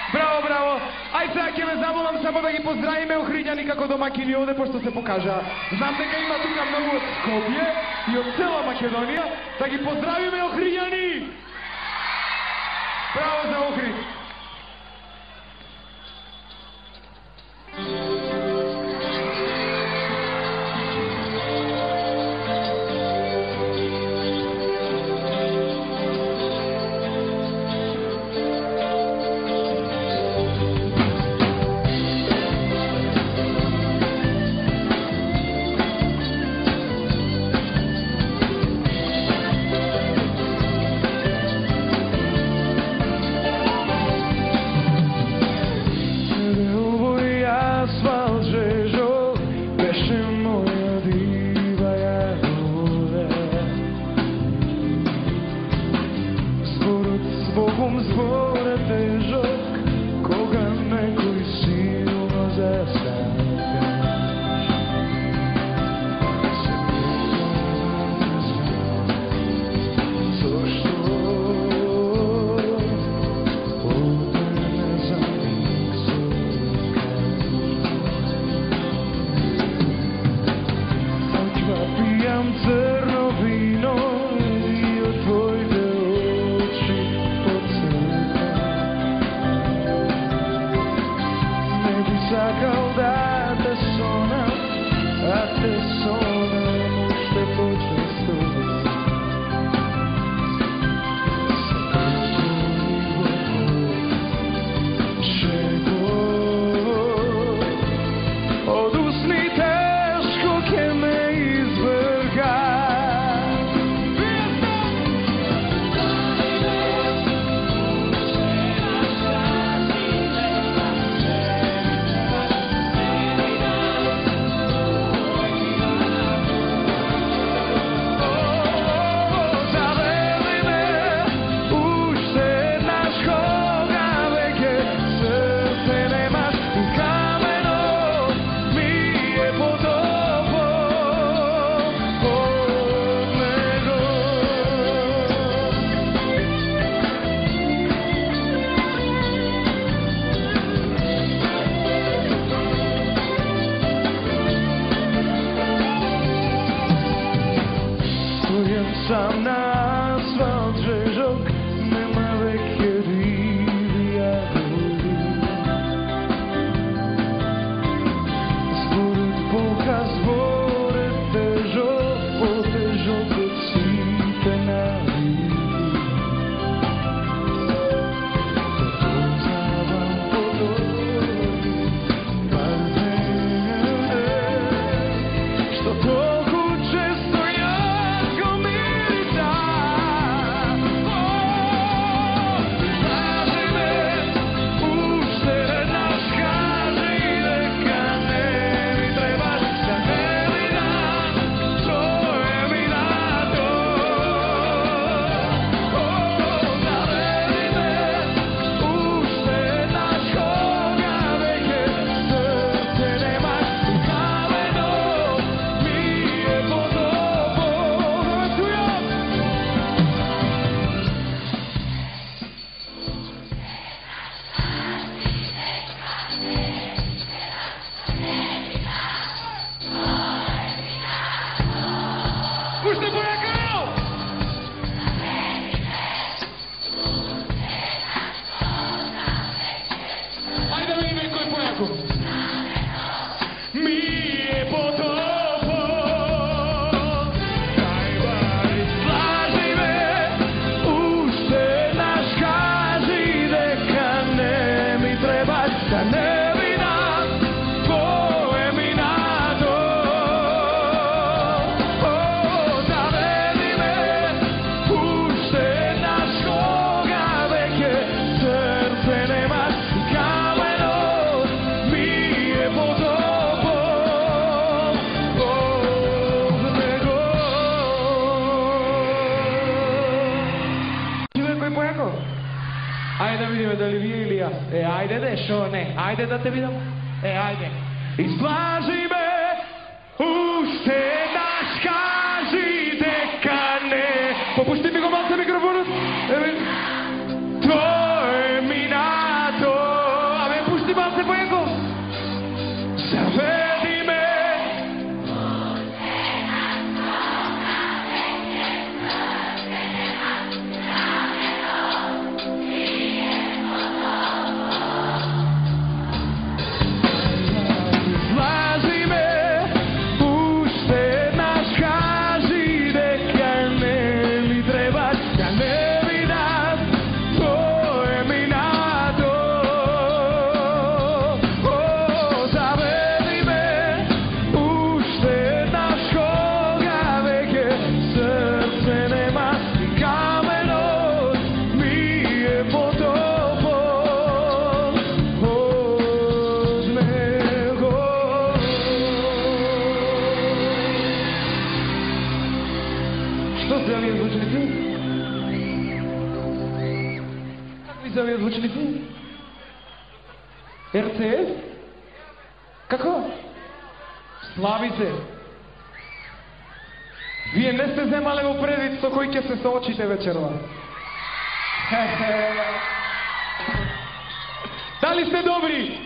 Bravo, bravo. Aj sad ke me zavolам samo da gi pozdravime Ohriđani kako domaćini ovde, pošto se pokaža. Znam дека ima тука mnogo od Skopje i od cela Makedonija, da gi pozdravime Ohriđani. Bravo za Ohrid. Zbore težak, koga nekoj silno zastavljaš. Zašto ovdje ne znam nikso Noćva pijam crno vino i od tvojde oči sakal da te sonam, a te sonam ušte počesto. Čego odusni teško ke me izvrga. Sam na asfalt žežok, nema veke divija voli. Zborut polka, zbore težok, potežok od site na vidi. Pozavam podobi, bar mene, što toliko često Pušte Bojakao! Ajde da vidim neko je Bojaku. Mi je potopo, najbari slaži me, ušte naš kaži, deka ne mi trebaš, da ne vidim tvoje minato. Ajde da vidimo da li vi ili ja. Ajde dešo, ne. Ajde da te vidimo. Ajde. Izlaži me, ušte naš kaži, deka ne. Popušti mi go malce mikrofonut. To je minato. РЦС? Како? Слави се. Вие не сте земале во предвид со кој ќе се соочите вечерва. Дали сте добри?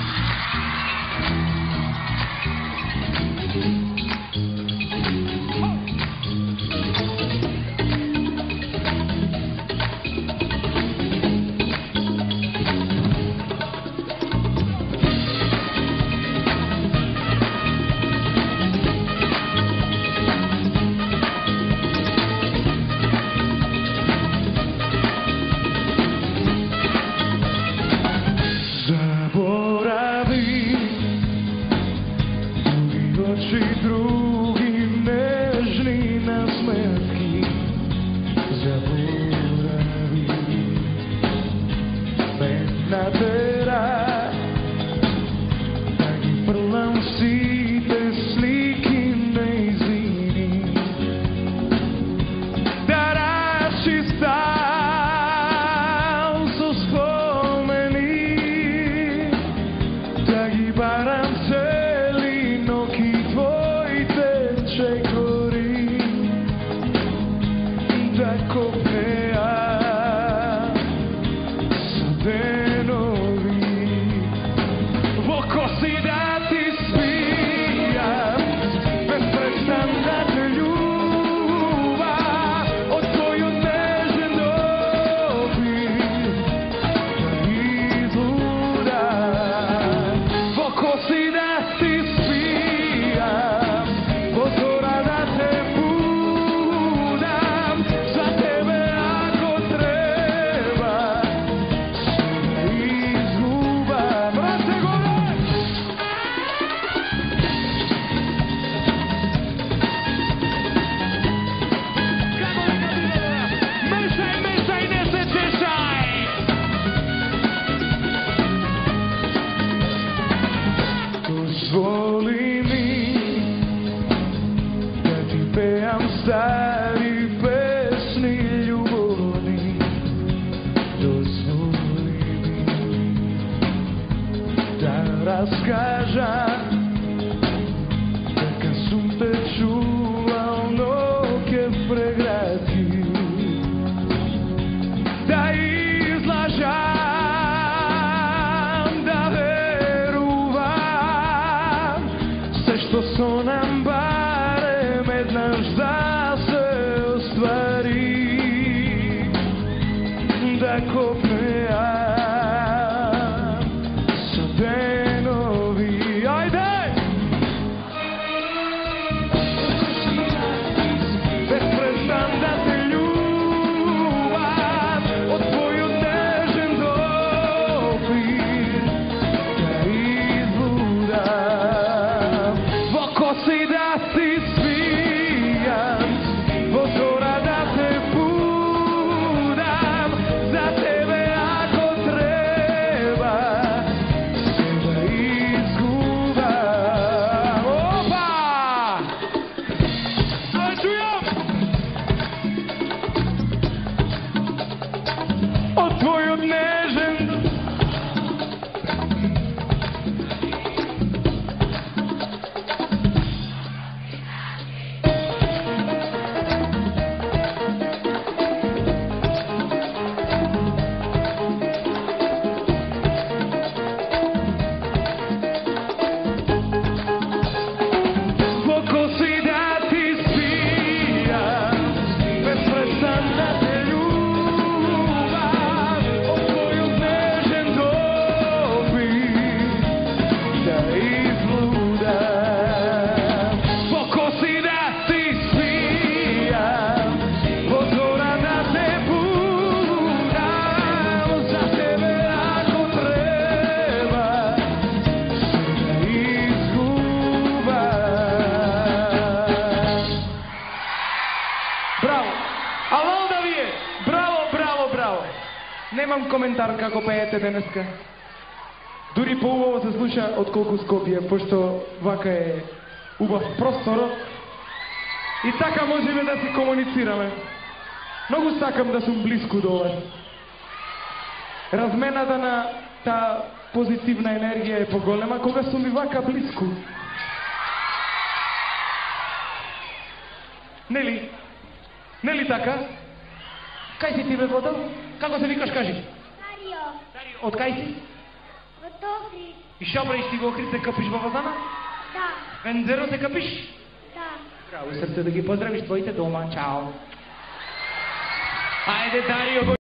Немам коментар како пеете денеска. Дури поубаво се слуша отколку Скопје, пошто вака е убав просторот. И така можеме да си комуницираме. Многу сакам да сум близко до вас. Размената на позитивна енергија е поголема кога сум ви вака близко. Нели? Нели така? Кај си ти бе водел? Како се викаш, кажи? Дарио, Од кај си? от Охрид. И шо правиш ти во Охрид, се капиш во Возана? Да, Вензеро се капиш? да. Здраво срце да ги поздравиш твоите дома. Чао. Ајде, Дарио,